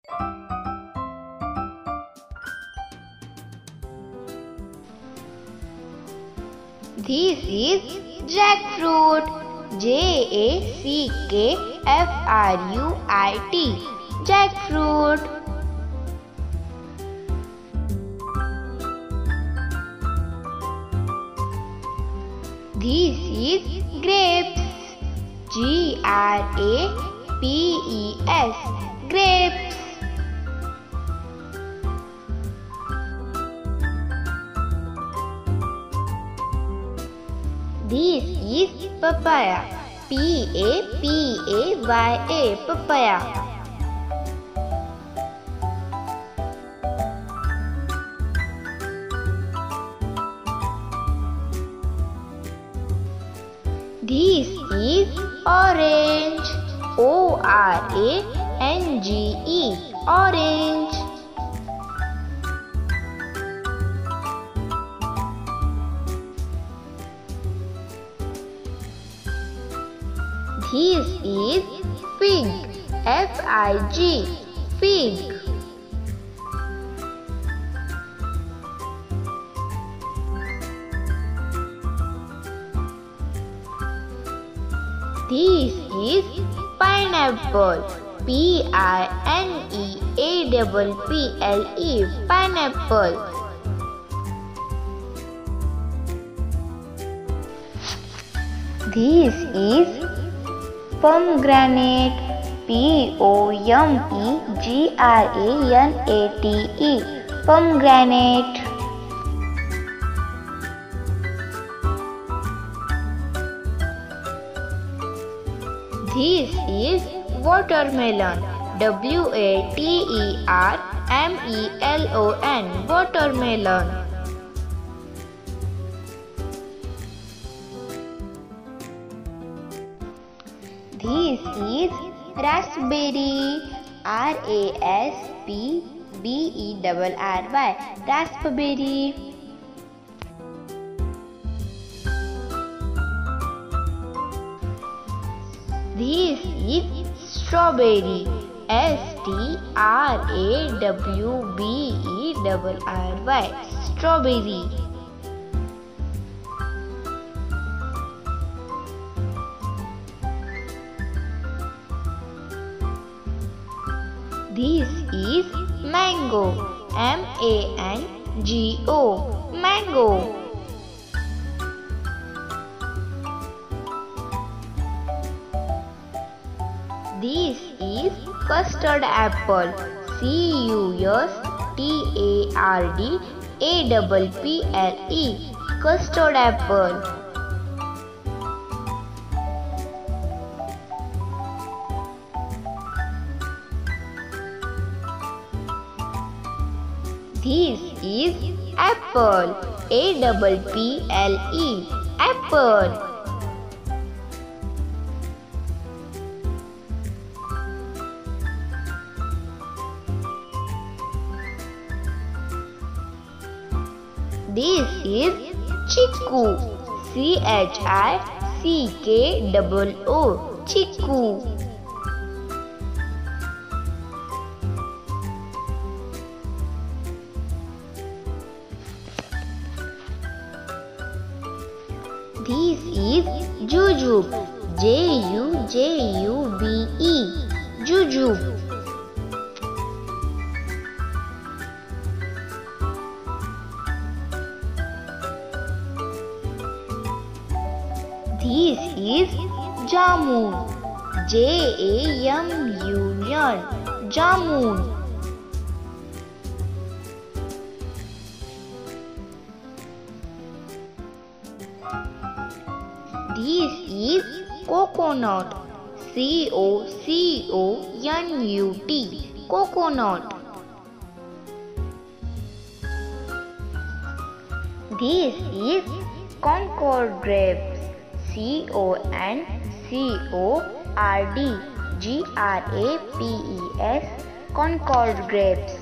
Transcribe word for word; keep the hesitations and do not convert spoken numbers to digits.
This is jackfruit. J A C K F R U I T. Jackfruit. This is grapes. G R A P E S. Grapes. This is papaya. P A P A Y A. Papaya. This is orange. O R A N G E. Orange. This is fig. F I G. Fig. This is pineapple. P I N E A P P L E. Pineapple. This is pomegranate. P O M E G R A N A T E. Pomegranate. This is watermelon. W A T E R M E L O N. Watermelon. This is raspberry. R A S P B E R R Y. Raspberry. This is strawberry. S T R A W B E R R Y. Strawberry. This is mango. M A N G O. Mango. This is custard apple. C U S T A R D A P P L E. Custard apple. This is apple. A P P L E. Apple. This is chiku. C H I C K O O. Chiku. This is jujube. J U J U B E. Jujube. This is jamun. J A M U N. Jamun. This is coconut. C O C O N U T. Coconut. This is Concord grapes. C O N C O R D G R A P E S. Concord grapes.